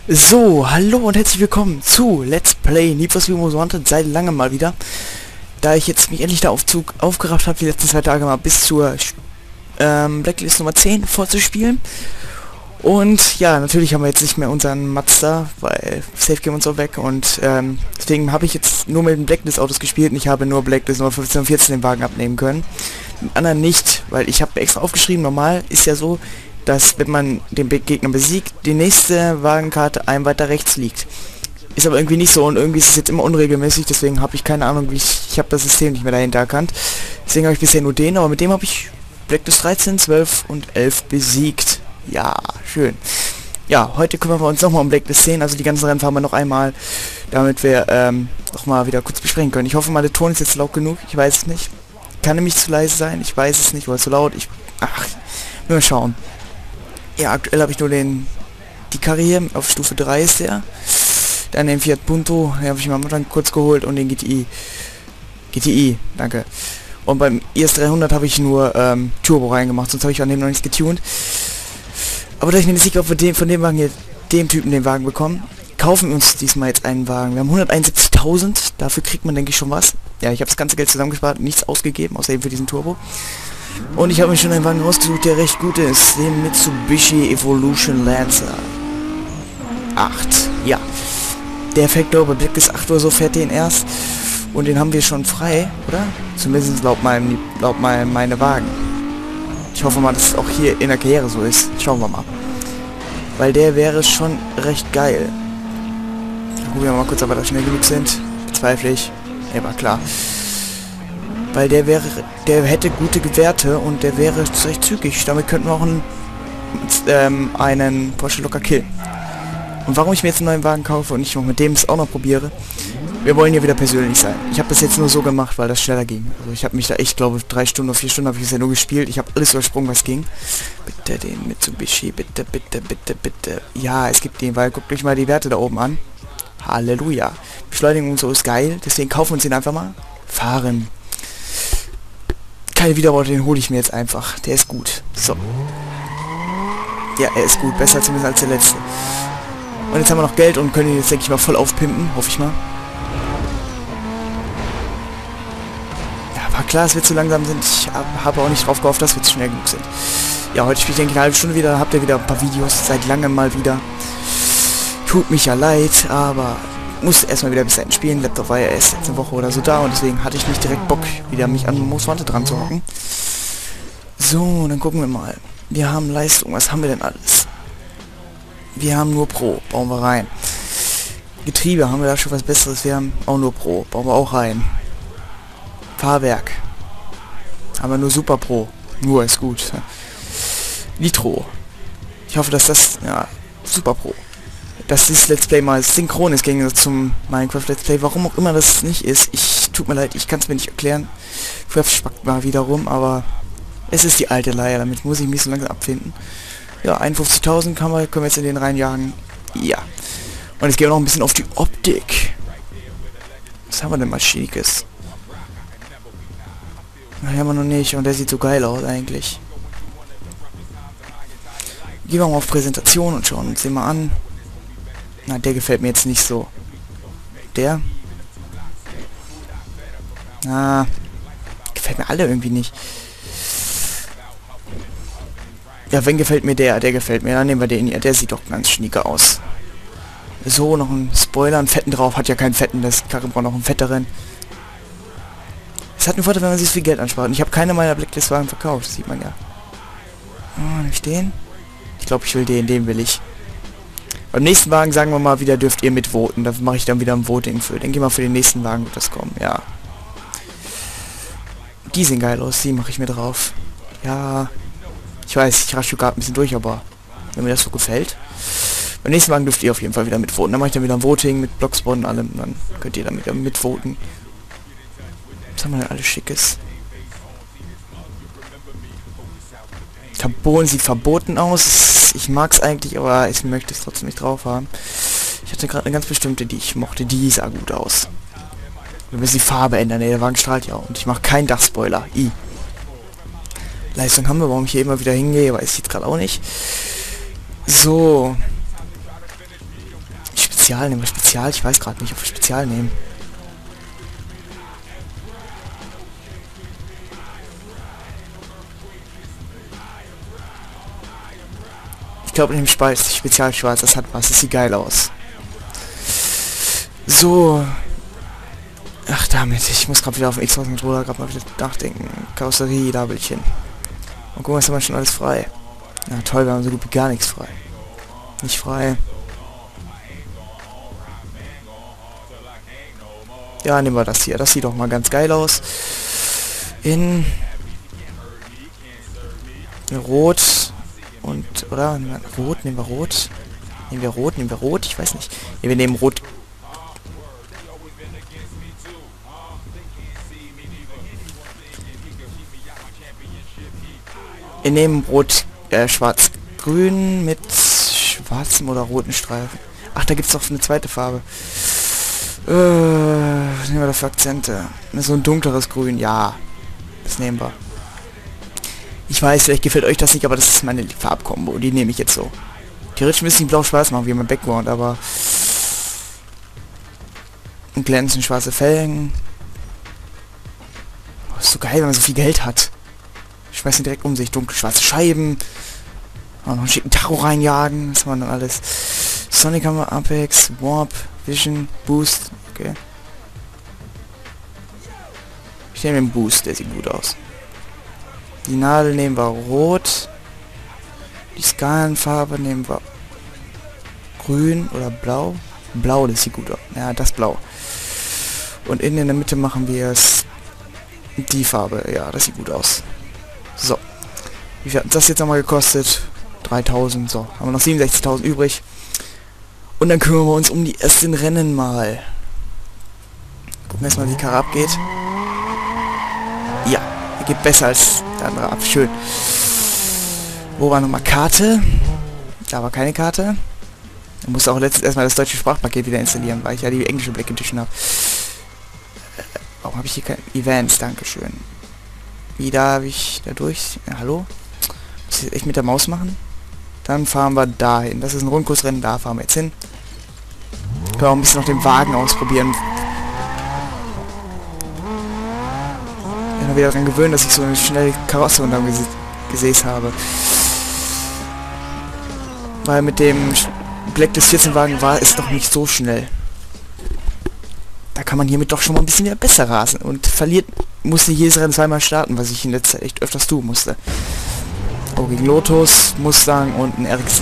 So, hallo und herzlich willkommen zu Let's Play Need for Speed Most Wanted, seit langem mal wieder. Da ich jetzt mich endlich da aufgerafft habe, die letzten 2 Tage mal bis zur Blacklist Nummer 10 vorzuspielen. Und ja, natürlich haben wir jetzt nicht mehr unseren Mazda, weil Safe Game und so weg. Und deswegen habe ich jetzt nur mit den Blacklist Autos gespielt und ich habe nur Blacklist Nummer 15 und 14 den Wagen abnehmen können. Den anderen nicht, weil ich habe extra aufgeschrieben, normal ist ja so, dass wenn man den Gegner besiegt, die nächste Wagenkarte einem weiter rechts liegt. Ist aber irgendwie nicht so und irgendwie ist es jetzt immer unregelmäßig, deswegen habe ich keine Ahnung, wie ich habe das System nicht mehr dahinter erkannt. Deswegen habe ich bisher nur den, aber mit dem habe ich Blacklist 13, 12 und 11 besiegt. Ja, schön. Ja, heute kümmern wir uns nochmal um Blacklist 10, also die ganzen Rennen fahren wir noch einmal, damit wir nochmal wieder kurz besprechen können. Ich hoffe mal, der Ton ist jetzt laut genug, ich weiß es nicht. Kann nämlich zu leise sein, ich weiß es nicht, oder zu laut, nur schauen. Ja, aktuell habe ich nur die Karriere, auf Stufe 3 ist der. Dann den Fiat Punto, den habe ich mir am Anfang kurz geholt und den GTI, danke. Und beim IS300 habe ich nur Turbo reingemacht, sonst habe ich an dem noch nichts getuned. Aber da ich mir nicht sicher, ob wir von dem Wagen hier, dem Typen den Wagen bekommen, kaufen wir uns diesmal jetzt einen Wagen. Wir haben 171.000, dafür kriegt man denke ich schon was. Ja, ich habe das ganze Geld zusammengespart, nichts ausgegeben, außer eben für diesen Turbo. Und ich habe mir schon einen Wagen rausgesucht, der recht gut ist. Den Mitsubishi Evolution Lancer 8. Ja. Der fährt glaube ich bis 8 oder so, fährt den erst. Und den haben wir schon frei, oder? Zumindest laut meine Wagen. Ich hoffe mal, dass es auch hier in der Karriere so ist. Schauen wir mal. Weil der wäre schon recht geil. Gucken wir mal kurz, ob wir da schnell genug sind. Bezweifle ich. Ja, war klar. Weil der hätte gute Werte und der wäre recht zügig. Damit könnten wir auch einen Porsche locker killen. Und warum ich mir jetzt einen neuen Wagen kaufe und nicht noch mit dem es auch noch probiere, wir wollen hier wieder persönlich sein. Ich habe das jetzt nur so gemacht, weil das schneller ging. Also ich habe mich da echt, glaube ich, 3 Stunden oder 4 Stunden habe ich es ja nur gespielt. Ich habe alles übersprungen, was ging. Bitte den Mitsubishi, bitte, bitte, bitte, bitte. Ja, es gibt den, weil guckt euch mal die Werte da oben an. Halleluja. Beschleunigung und so ist geil, deswegen kaufen wir uns den einfach mal. Fahren. Keine Widerworte, den hole ich mir jetzt einfach. Der ist gut. So. Ja, er ist gut. Besser zumindest als der letzte. Und jetzt haben wir noch Geld und können ihn jetzt, denke ich mal, voll aufpimpen. Hoffe ich mal. Ja, war klar, dass wir zu langsam sind. Ich habe auch nicht drauf gehofft, dass wir zu schnell genug sind. Ja, heute spiele ich, denke ich, eine halbe Stunde wieder. Habt ihr wieder ein paar Videos. Seit langem mal wieder. Tut mich ja leid, aber musste erstmal wieder bis dahin spielen. Laptop war ja erst jetzt eine Woche oder so da und deswegen hatte ich nicht direkt Bock, wieder mich an Most Wanted dran zu hocken. So, dann gucken wir mal. Wir haben Leistung. Was haben wir denn alles? Wir haben nur Pro. Bauen wir rein. Getriebe, haben wir da schon was Besseres? Wir haben auch nur Pro. Bauen wir auch rein. Fahrwerk. Haben wir nur Super Pro. Nur ist gut. Nitro. Ich hoffe, dass das... Ja, Super Pro. Dass dieses Let's Play mal synchron ist gegen zum Minecraft Let's Play, warum auch immer das nicht ist. Tut mir leid, ich kann es mir nicht erklären. Fref spackt mal wieder rum, aber es ist die alte Leier, damit muss ich mich so langsam abfinden. Ja, 51.000 können wir jetzt in den reinjagen. Ja. Und jetzt gehen wir noch ein bisschen auf die Optik. Was haben wir denn mal Schickes? Na, haben wir noch nicht und der sieht so geil aus eigentlich. Gehen wir mal auf Präsentation und schauen uns den mal an. Na, der gefällt mir jetzt nicht so. Der? Ah, gefällt mir alle irgendwie nicht. Ja, wenn gefällt mir der gefällt mir. Dann nehmen wir den hier. Der sieht doch ganz schnieke aus. So, noch ein Spoiler, einen fetten drauf. Hat ja keinen fetten, das Karre braucht noch einen fetteren. Es hat einen Vorteil, wenn man sich viel Geld anspart. Und ich habe keine meiner Blacklist-Wagen verkauft, das sieht man ja. Oh, nehme ich den? Ich glaube, ich will den will ich. Beim nächsten Wagen, sagen wir mal, wieder dürft ihr mitvoten. Da mache ich dann wieder ein Voting für. Denke mal, für den nächsten Wagen wird das kommen, ja. Die sehen geil aus, die mache ich mir drauf. Ja, ich weiß, ich rasche gerade ein bisschen durch, aber wenn mir das so gefällt. Beim nächsten Wagen dürft ihr auf jeden Fall wieder mitvoten. Dann mache ich dann wieder ein Voting mit Blockspot und allem. Dann könnt ihr damit mitvoten. Was haben wir denn alles Schickes? Carbon sieht verboten aus. Ich mag es eigentlich, aber ich möchte es trotzdem nicht drauf haben. Ich hatte gerade eine ganz bestimmte, die ich mochte. Die sah gut aus. Wir müssen die Farbe ändern. Ne, der Wagen strahlt ja auch. Und ich mache keinen Dachspoiler. Leistung haben wir. Warum ich hier immer wieder hingehe, weiß ich jetzt gerade auch nicht. So. Spezial? Nehmen wir Spezial? Ich weiß gerade nicht, ob wir Spezial nehmen. Ich glaube, in dem Spezial schwarz, das hat was. Das sieht geil aus. So. Ach, damit. Ich muss gerade wieder auf den Xbox-Controller gerade mal wieder nachdenken. Karosserie, Labelchen. Und gucken, was haben wir schon alles frei. Na toll, wir haben so gut wie gar nichts frei. Nicht frei. Ja, nehmen wir das hier. Das sieht doch mal ganz geil aus. In Rot und, oder? Rot, nehmen wir Rot. Nehmen wir Rot, nehmen wir Rot, ich weiß nicht. Ne, wir nehmen Rot. Wir nehmen Rot, schwarz-grün mit schwarzem oder roten Streifen. Ach, da gibt es doch eine zweite Farbe. Was nehmen wir da für Akzente? So ein dunkleres Grün, ja. Das nehmen wir. Ich weiß, vielleicht gefällt euch das nicht, aber das ist meine Farbkombo. Die nehme ich jetzt so. Theoretisch müsste ich blau-schwarz machen, wie mein Background, aber... Und glänzend schwarze Felgen. Oh, ist so geil, wenn man so viel Geld hat. Schmeißen direkt um sich. Dunkle schwarze Scheiben. Auch noch einen schicken Tacho reinjagen. Das war dann alles. Sonic haben wir, Apex, Warp, Vision, Boost. Okay. Ich nehme den Boost, der sieht gut aus. Die Nadel nehmen wir rot. Die Skalenfarbe nehmen wir grün oder blau. Blau, das sieht gut aus. Ja, das Blau. Und in der Mitte machen wir es die Farbe. Ja, das sieht gut aus. So. Wie viel hat das jetzt nochmal gekostet? 3000. So, haben wir noch 67.000 übrig. Und dann kümmern wir uns um die ersten Rennen mal. Gucken wir erstmal, wie die Karre abgeht. Ja, er geht besser als der andere ab. Schön. Wo war nochmal Karte? Da war keine Karte. Ich musste auch letztens erstmal das deutsche Sprachpaket wieder installieren, weil ich ja die englische Black Edition habe. Warum habe ich hier kein Events? Dankeschön. Wie darf ich da durch? Ja, hallo? Muss ich das echt mit der Maus machen? Dann fahren wir dahin. Das ist ein Rundkursrennen, da fahren wir jetzt hin. Können wir auch ein bisschen noch den Wagen ausprobieren. Ich bin wieder daran gewöhnt, dass ich so eine schnelle Karosse unterm Gesäß habe. Weil mit dem Blacklist 14 Wagen war es doch nicht so schnell. Da kann man hiermit doch schon mal ein bisschen wieder besser rasen. Und verliert, musste jedes Rennen zweimal starten, was ich in letzter Zeit echt öfters tun musste. Oh, gegen Lotus, Mustang und ein RX-7.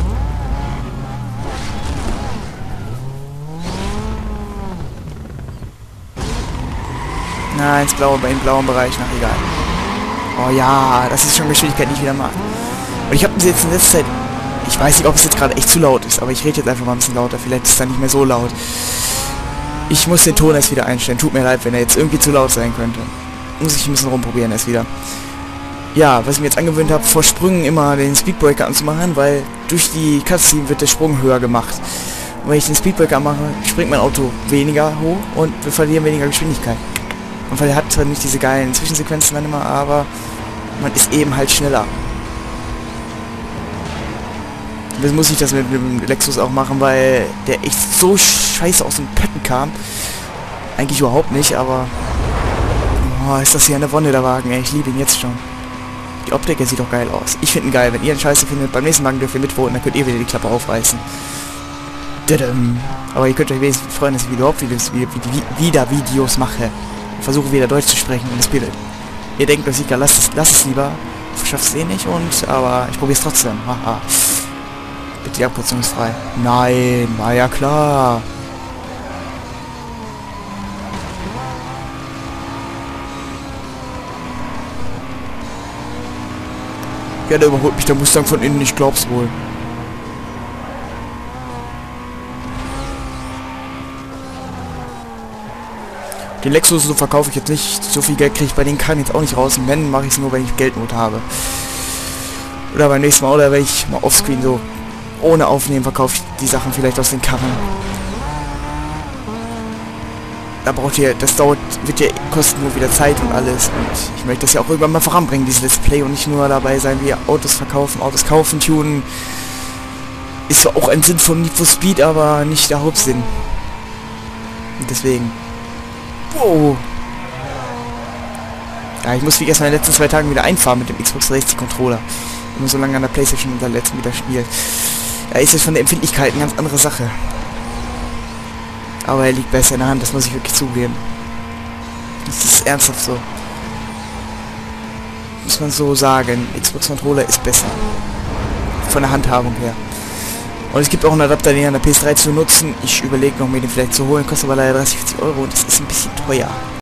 Na, ins Blaue, im blauen Bereich, na egal. Oh ja, das ist schon Geschwindigkeit, die ich wieder mag. Und ich habe das jetzt in letzter Zeit... Ich weiß nicht, ob es jetzt gerade echt zu laut ist, aber ich rede jetzt einfach mal ein bisschen lauter. Vielleicht ist es dann nicht mehr so laut. Ich muss den Ton erst wieder einstellen. Tut mir leid, wenn er jetzt irgendwie zu laut sein könnte. Muss ich ein bisschen rumprobieren erst wieder. Ja, was ich mir jetzt angewöhnt habe, vor Sprüngen immer den Speedbreaker anzumachen, weil durch die Cutscene wird der Sprung höher gemacht. Und wenn ich den Speedbreaker mache, springt mein Auto weniger hoch und wir verlieren weniger Geschwindigkeit. Und weil er hat zwar nicht diese geilen Zwischensequenzen dann immer, aber man ist eben halt schneller. Jetzt muss ich das mit dem Lexus auch machen, weil der echt so scheiße aus dem Pötten kam. Eigentlich überhaupt nicht, aber... Oh, ist das hier eine Wonne, der Wagen, ey. Ich liebe ihn jetzt schon. Die Optik, der sieht doch geil aus. Ich finde ihn geil. Wenn ihr einen Scheiße findet, beim nächsten Wagen dürft ihr mitvoten, dann könnt ihr wieder die Klappe aufreißen. Aber ihr könnt euch wenigstens freuen, dass ich überhaupt wieder Videos mache. Ich versuche wieder Deutsch zu sprechen und das bildet. Ihr denkt, dass ich lasst es lieber. Ich schaff's eh nicht aber ich probiere es trotzdem. Haha. Bitte, die Abkürzung ist frei. Nein, war ja klar. Ja, da überholt mich der Mustang von innen, ich glaub's wohl. Den Lexus so verkaufe ich jetzt nicht. So viel Geld kriege ich bei den Karren jetzt auch nicht raus. Und wenn, mache ich es nur, wenn ich Geldnot habe. Oder beim nächsten Mal, oder wenn ich mal offscreen so ohne Aufnehmen verkaufe ich die Sachen vielleicht aus den Karren. Da braucht ihr, das wird ja kosten nur wieder Zeit und alles. Und ich möchte das ja auch irgendwann mal voranbringen, dieses Let's Play, und nicht nur dabei sein, wie Autos verkaufen, Autos kaufen, tunen. ist zwar auch ein Sinn von Need for Speed, aber nicht der Hauptsinn. Und deswegen. Wow. Ja, ich muss wie gestern in den letzten 2 Tagen wieder einfahren mit dem Xbox 360 Controller. Wenn man so lange an der Playstation unter letzten wieder spielt. Da ist es von der Empfindlichkeit eine ganz andere Sache. Aber er liegt besser in der Hand, das muss ich wirklich zugeben. Das ist ernsthaft so. Muss man so sagen. Xbox Controller ist besser. Von der Handhabung her. Und es gibt auch einen Adapter, den an der PS3 zu nutzen. Ich überlege noch, mir den vielleicht zu holen. Kostet aber leider 30-40 € und das ist ein bisschen teuer.